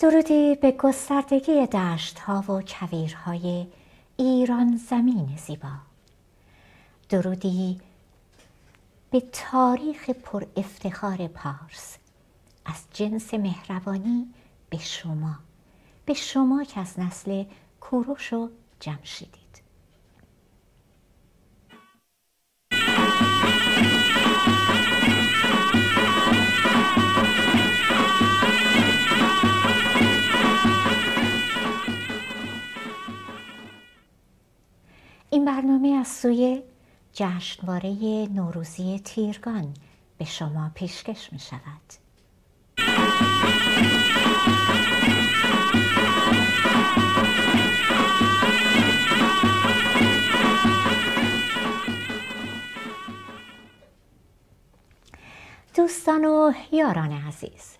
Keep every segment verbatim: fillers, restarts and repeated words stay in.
درودی به گستردگی دشت‌ها و کویرهای ایران زمین زیبا. درودی به تاریخ پر افتخار پارس، از جنس مهربانی به شما، به شما که از نسل کوروش و جمشیدید. این برنامه از سوی جشنواره نوروزی تیرگان به شما پیشکش می شود. دوستان و یاران عزیز،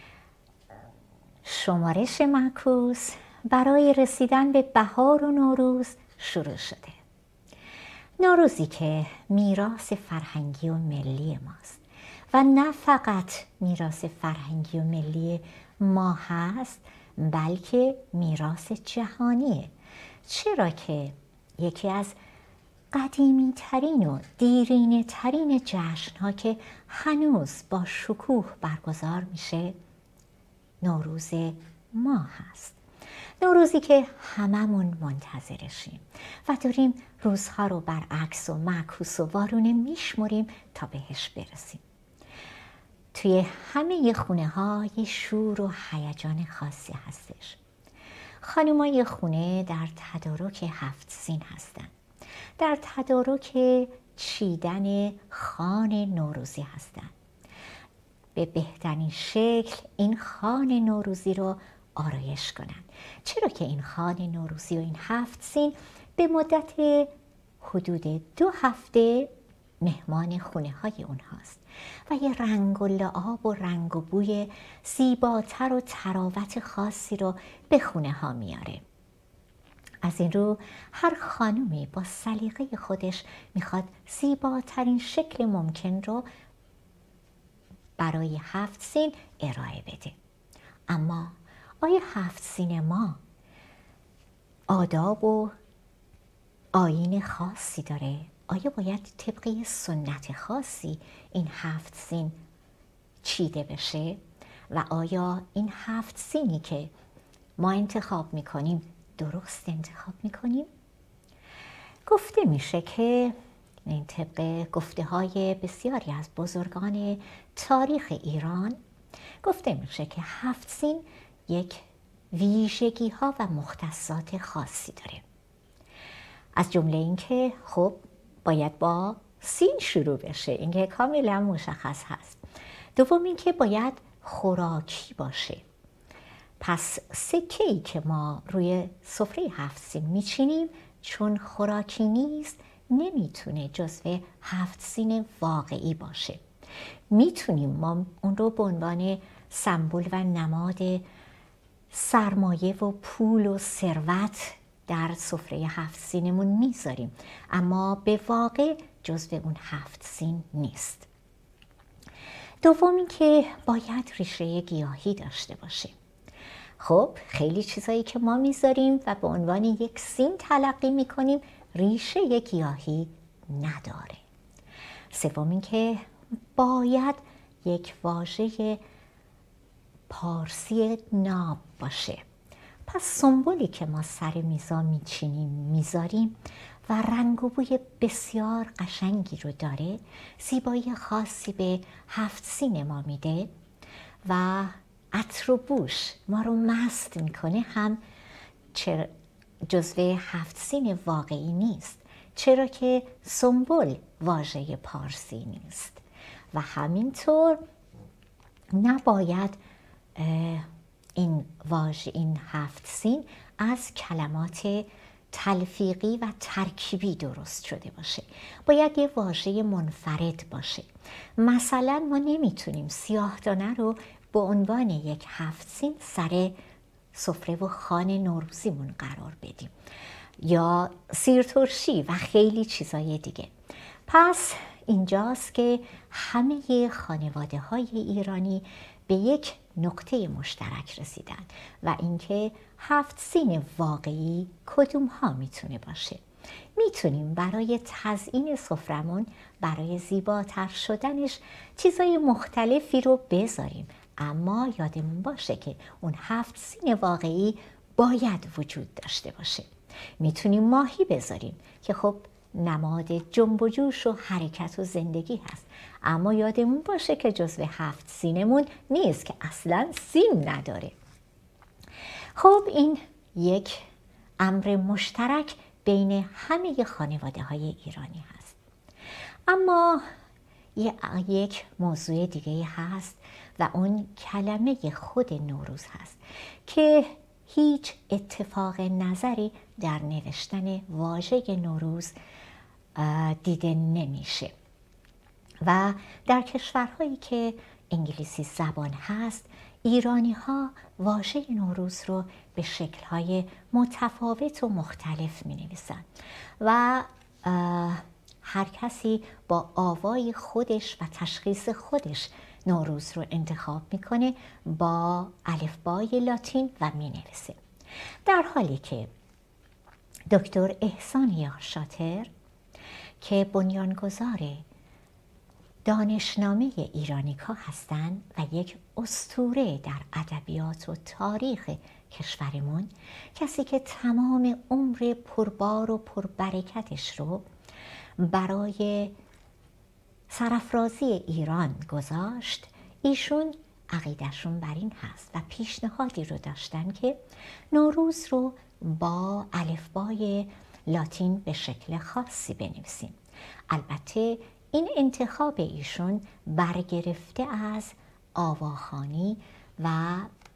شمارش معکوس برای رسیدن به بهار و نوروز شروع شده. نوروزی که میراث فرهنگی و ملی ماست و نه فقط میراث فرهنگی و ملی ما هست، بلکه میراث جهانیه. چرا که یکی از قدیمی ترین و دیرینه ترین جشن ها که هنوز با شکوه برگزار میشه نوروز ما هست. نوروزی که هممون منتظرشیم و داریم روزها رو برعکس و معکوس و وارونه میشمریم تا بهش برسیم. توی همه خونه ها یه شور و هیجان خاصی هستش. خانمای خونه در تدارک هفت سین هستن، در تدارک چیدن خوان نوروزی هستن. به بهترین شکل این خوان نوروزی رو آرایش کنن، چرا که این خوان نوروزی و این هفت سین به مدت حدود دو هفته مهمان خونه های اونهاست و یه رنگ و لعاب و رنگ و بوی زیباتر و تراوت خاصی رو به خونه ها میاره. از این رو هر خانومی با سلیقه خودش میخواد زیباترین شکل ممکن رو برای هفت سین ارائه بده. اما آیا هفت سین ما آداب و آیین خاصی داره؟ آیا باید طبق سنت خاصی این هفت سین چیده بشه؟ و آیا این هفت سینی که ما انتخاب میکنیم درست انتخاب میکنیم؟ گفته میشه که این طبق گفته های بسیاری از بزرگان تاریخ ایران گفته میشه که هفت سین یک ویژگی ها و مختصات خاصی داره. از جمله این که خب باید با سین شروع بشه، این که کاملا مشخص هست. دوم این که باید خوراکی باشه. پس سکه ای که ما روی سفره هفت سین میچینیم چون خوراکی نیست نمیتونه جزو هفت سین واقعی باشه. میتونیم ما اون رو به عنوان سمبل و نماد سرمایه و پول و ثروت در سفره هفت سینمون میذاریم، اما به واقع جزو اون هفت سین نیست. دوم این که باید ریشه گیاهی داشته باشه. خب خیلی چیزایی که ما میذاریم و به عنوان یک سین تلقی میکنیم ریشه گیاهی نداره. سوم این که باید یک واژه پارسی ناب باشه. پس سمبولی که ما سر میزا میچینیم میذاریم و رنگ و بوی بسیار قشنگی رو داره، زیبایی خاصی به هفت سین ما میده و عطر و بوش ما رو مست میکنه، هم جزو هفت سین واقعی نیست چرا که سمبل واژه پارسی نیست و همینطور نباید این واژه این هفت سین از کلمات تلفیقی و ترکیبی درست شده باشه. باید یه واژه منفرد باشه. مثلا ما نمیتونیم سیاه دانه رو به عنوان یک هفت سین سر سفره و خوان نوروزیمون قرار بدیم یا سیرترشی و خیلی چیزای دیگه. پس اینجاست که همه خانواده های ایرانی به یک نقطه مشترک رسیدن و اینکه هفت سین واقعی کدوم ها میتونه باشه. میتونیم برای تزیین سفرمون، برای زیباتر شدنش چیزای مختلفی رو بذاریم، اما یادمون باشه که اون هفت سین واقعی باید وجود داشته باشه. میتونیم ماهی بذاریم که خب نماد جنب و جوش و حرکت و زندگی هست، اما یادمون باشه که جزو هفت سینمون نیست، که اصلا سین نداره. خب این یک امر مشترک بین همه خانواده های ایرانی هست. اما یک موضوع دیگه هست و اون کلمه خود نوروز هست که هیچ اتفاق نظری در نوشتن واژه نوروز دیده نمیشه و در کشورهایی که انگلیسی زبان هست ایرانی ها واژه نوروز رو به شکل‌های متفاوت و مختلف می نویسن و هر کسی با آوای خودش و تشخیص خودش نوروز رو انتخاب میکنه با الفبای لاتین و می نویسه. در حالی که دکتر احسان یارشاتر که بنیانگذار دانشنامه ایرانیکا هستند و یک اسطوره در ادبیات و تاریخ کشورمون، کسی که تمام عمر پربار و پربرکتش رو برای سرافرازی ایران گذاشت، ایشون عقیدهشون بر این هست و پیشنهادی رو داشتن که نوروز رو با الفبای لاتین به شکل خاصی بنویسیم. البته این انتخاب ایشون برگرفته از آواخوانی و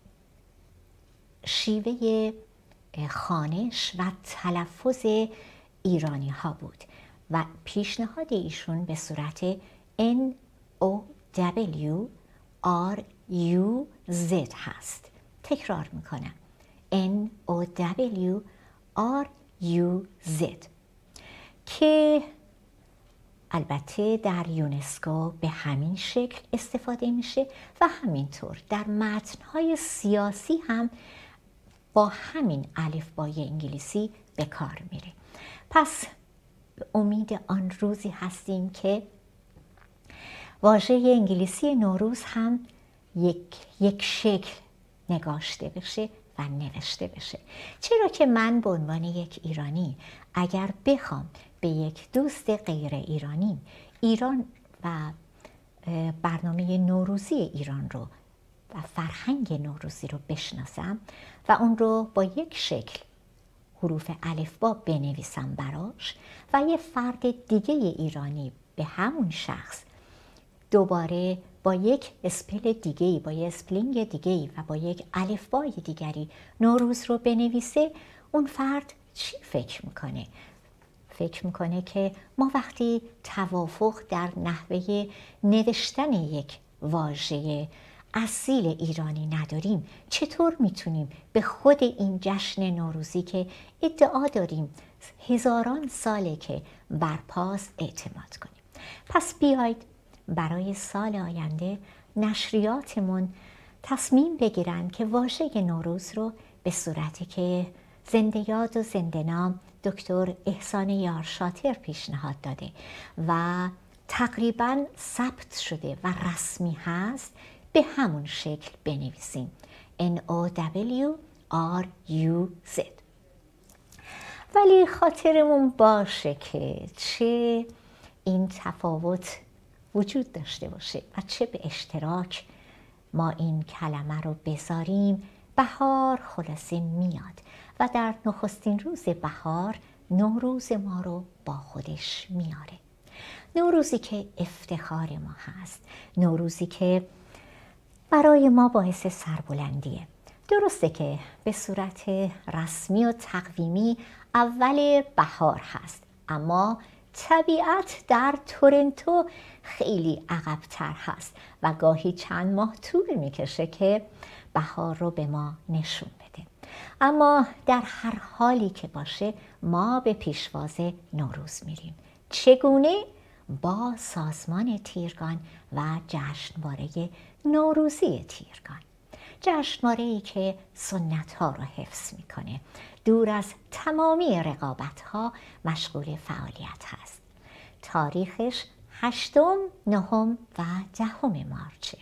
شیوه خوانش و تلفظ ایرانی ها بود و پیشنهاد ایشون به صورت N O W R U Z هست. تکرار میکنم N O W R U Z که البته در یونسکو به همین شکل استفاده میشه و همینطور در متن‌های سیاسی هم با همین الفبای انگلیسی به کار میره. پس به امید آن روزی هستیم که واژه انگلیسی نوروز هم یک, یک شکل نگاشته بشه و نوشته بشه. چرا که من به عنوان یک ایرانی اگر بخوام به یک دوست غیر ایرانی ایران و برنامه نوروزی ایران رو و فرهنگ نوروزی رو بشناسم و اون رو با یک شکل حروف الفبا بنویسم براش و یه فرد دیگه ایرانی به همون شخص دوباره با یک اسپل دیگه‌ای، با یک اسپلینگ دیگه‌ای و با یک الفبای دیگری نوروز رو بنویسه، اون فرد چی فکر میکنه؟ فکر میکنه که ما وقتی توافق در نحوه نوشتن یک واژه اصیل ایرانی نداریم، چطور میتونیم به خود این جشن نوروزی که ادعا داریم هزاران ساله که برپاست اعتماد کنیم؟ پس بیایید برای سال آینده نشریاتمون تصمیم بگیرن که واژه نوروز رو به صورتی که زنده یاد و زنده نام دکتر احسان یارشاتر پیشنهاد داده و تقریباً ثبت شده و رسمی هست به همون شکل بنویسیم N O W R U Z. ولی خاطرمون باشه که چه این تفاوت وجود داشته باشه و چه به اشتراک ما این کلمه رو بذاریم، بهار خلاصه میاد و در نخستین روز بهار نوروز ما رو با خودش میاره. نوروزی که افتخار ما هست، نوروزی که برای ما باعث سربلندیه. درسته که به صورت رسمی و تقویمی اول بهار هست، اما طبیعت در تورنتو خیلی عقب‌تر هست و گاهی چند ماه طول میکشه که بهار رو به ما نشون بده. اما در هر حالی که باشه ما به پیشواز نوروز میریم. چگونه؟ با سازمان تیرگان و جشنواره نوروزی تیرگان. جشنواره‌ای که سنت ها رو حفظ میکنه، دور از تمامی رقابت ها مشغول فعالیت هست. تاریخش هشتم، نهم و دهم مارچه.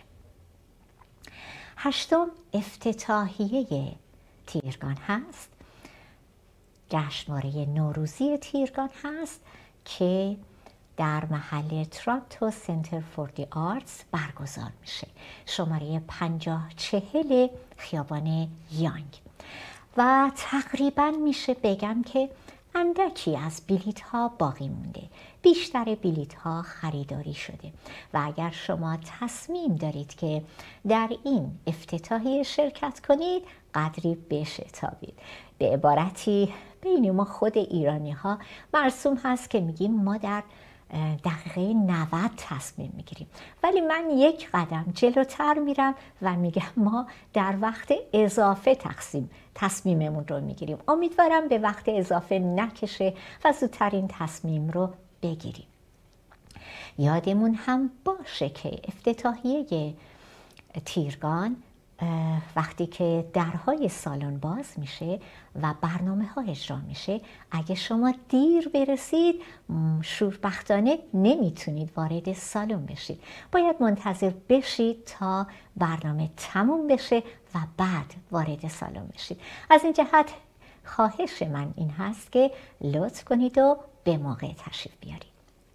هشتم افتتاحیه تیرگان هست، جشنواره نوروزی تیرگان هست که در محل تورنتو سنتر فور دی آرتس برگزار میشه، شماره پنجاه چهل خیابان یانگ. و تقریبا میشه بگم که اندکی از بلیط ها باقی مونده، بیشتر بلیط ها خریداری شده و اگر شما تصمیم دارید که در این افتتاحیه شرکت کنید، قدری بشتابید. به عبارتی بین ما خود ایرانی ها مرسوم هست که میگیم ما در دقیقه نود تصمیم میگیریم، ولی من یک قدم جلوتر میرم و میگم ما در وقت اضافه تقسیم تصمیممون رو میگیریم. امیدوارم به وقت اضافه نکشه و زودتر این تصمیم رو بگیریم. یادمون هم باشه که افتتاحیه تیرگان وقتی که درهای سالن باز میشه و برنامه ها اجرا میشه، اگه شما دیر برسید شوربختانه نمیتونید وارد سالن بشید، باید منتظر بشید تا برنامه تموم بشه و بعد وارد سالن بشید. از این جهت خواهش من این هست که لطف کنید و به موقع تشریف بیارید.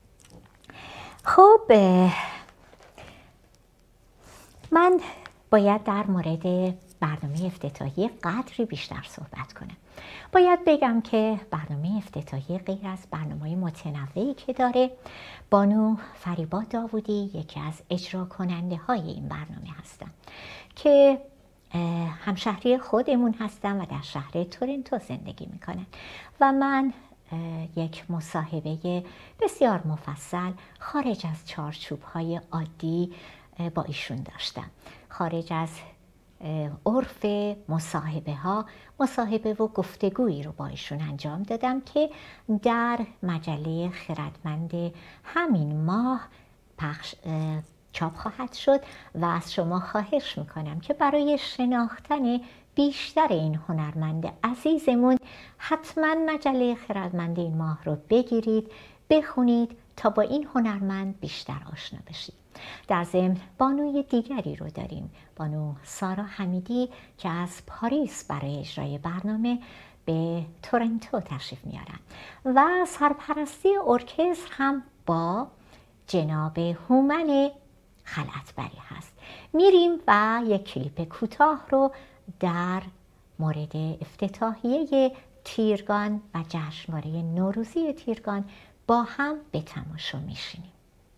خب من باید در مورد برنامه افتتاحیه قدری بیشتر صحبت کنم. باید بگم که برنامه افتتاحیه غیر از برنامه‌های متنوعی که داره، بانو فریبا داوودی یکی از اجرا کننده های این برنامه هستن که همشهری خودمون هستن و در شهر تورنتو زندگی میکنن و من یک مصاحبه بسیار مفصل خارج از چارچوب‌های عادی با ایشون داشتم، خارج از عرف مصاحبه ها، مصاحبه و گفتگویی رو با ایشون انجام دادم که در مجله خردمند همین ماه پخش چاپ خواهد شد و از شما خواهش میکنم که برای شناختن بیشتر این هنرمند عزیزمون حتما مجله خردمند این ماه رو بگیرید، بخونید تا با این هنرمند بیشتر آشنا بشید. در ضمن بانوی دیگری رو داریم، بانو سارا حمیدی که از پاریس برای اجرای برنامه به تورنتو تشریف میارن و سرپرستی ارکستر هم با جناب هومن خلعتبری هست. میریم و یک کلیپ کوتاه رو در مورد افتتاحیه تیرگان و جشنواره نوروزی تیرگان با هم به تماشا میشینیم.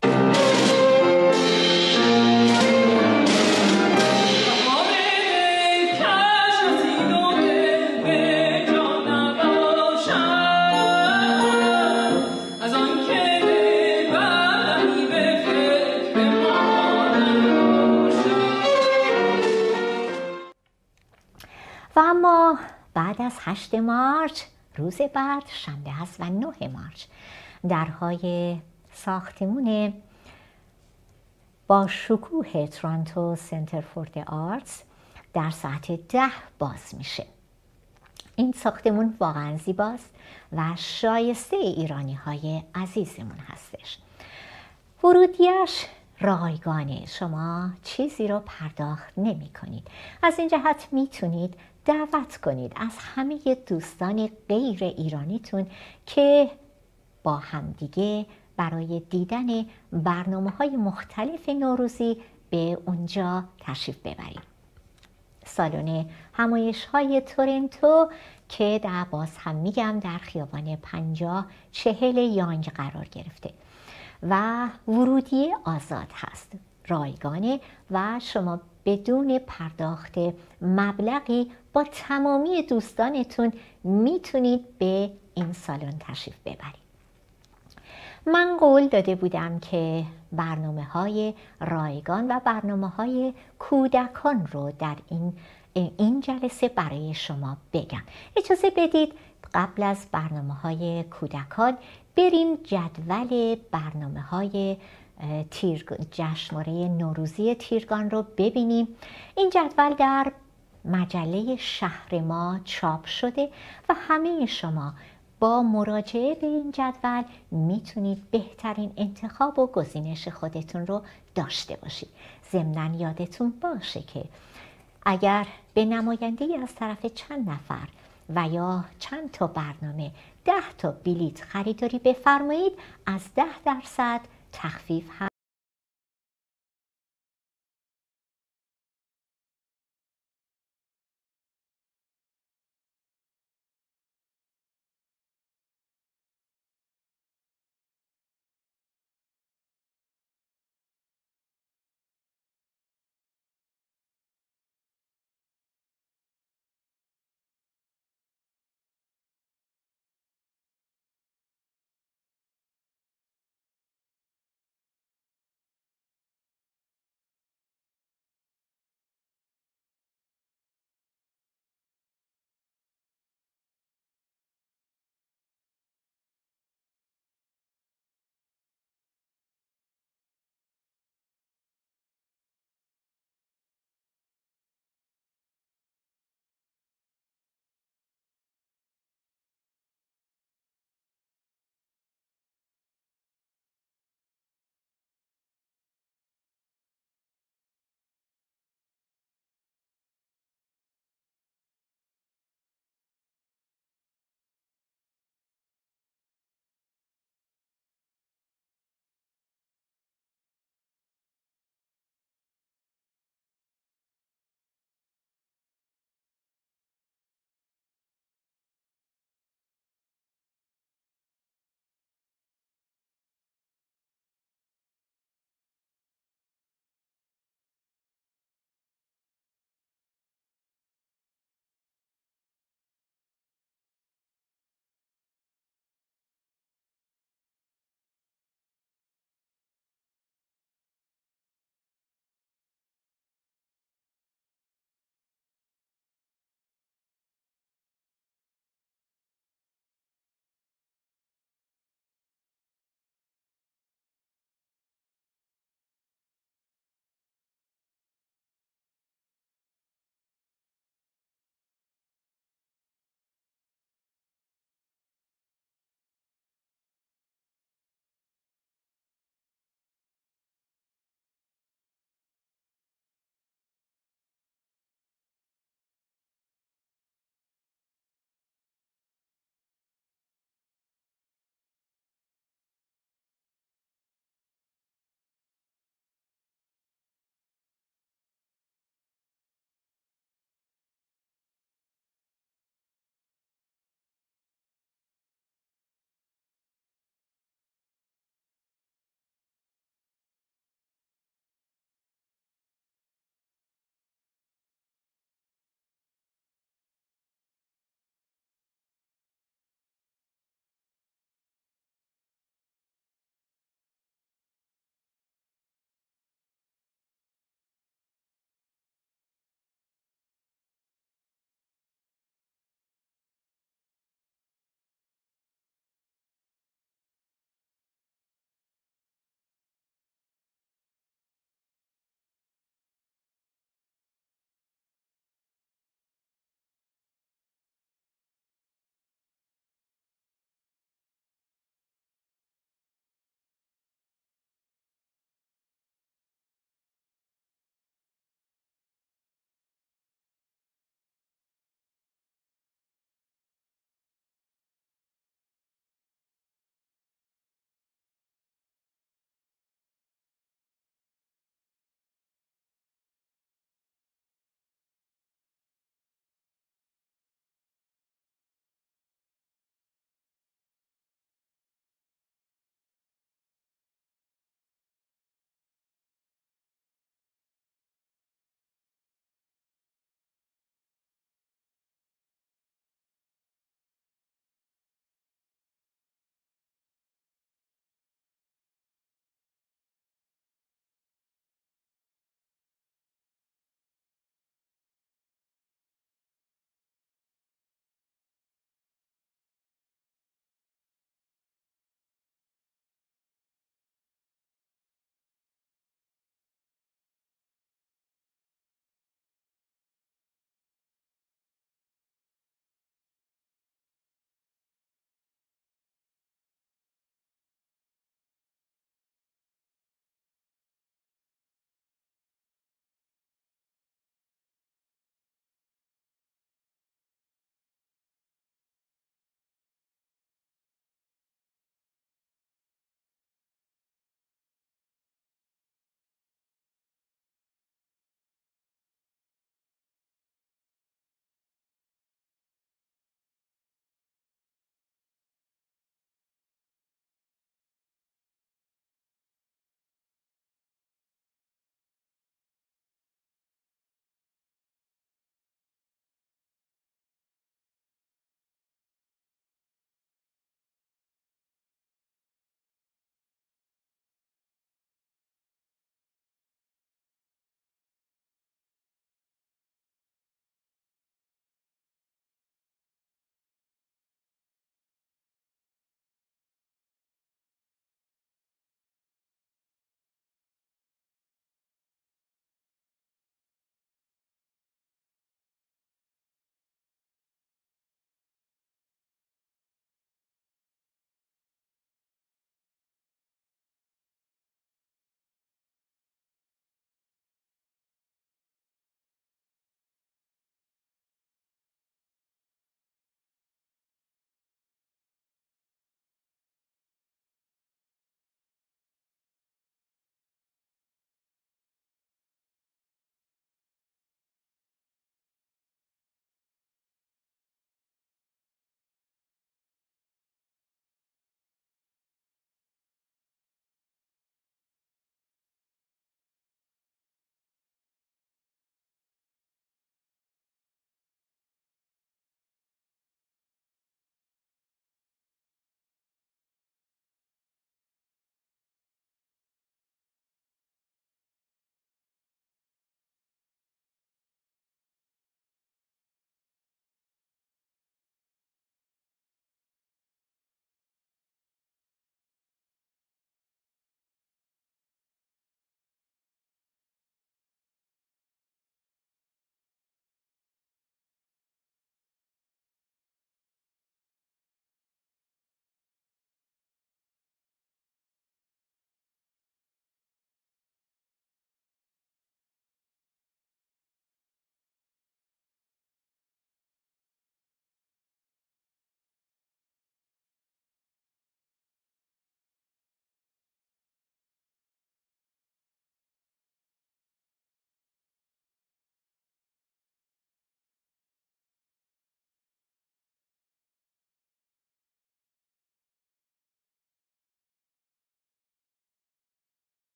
و اما بعد از هشت مارچ، روز بعد شنبه است و نه مارچ، درهای ساختمون با شکوه تورنتو سنتر فور دی آرتس در ساعت ده باز میشه. این ساختمون واقعا زیباست و شایسته ایرانی های عزیزمون هستش. ورودیش رایگانه، شما چیزی رو پرداخت نمی کنید. از این جهت میتونید دعوت کنید از همه دوستان غیر ایرانیتون که با همدیگه برای دیدن برنامه‌های مختلف نوروزی به اونجا تشریف ببرید. سالن همایش‌های تورنتو که در باز هم میگم در خیابان پنجاه چهل یانگ قرار گرفته و ورودی آزاد هست، رایگانه و شما بدون پرداخت مبلغی با تمامی دوستانتون میتونید به این سالن تشریف ببرید. من قول داده بودم که برنامه های رایگان و برنامه های کودکان رو در این این جلسه برای شما بگم. اجازه بدید قبل از برنامه های کودکان بریم جدول برنامه های تیر جشنواره نوروزی تیرگان رو ببینیم. این جدول در مجله شهر ما چاپ شده و همه شما با مراجعه به این جدول میتونید بهترین انتخاب و گزینش خودتون رو داشته باشید. ضمناً یادتون باشه که اگر به نماینده‌ای از طرف چند نفر و یا چند تا برنامه ده تا بلیت خریداری بفرمایید، از ده درصد تخفیف هم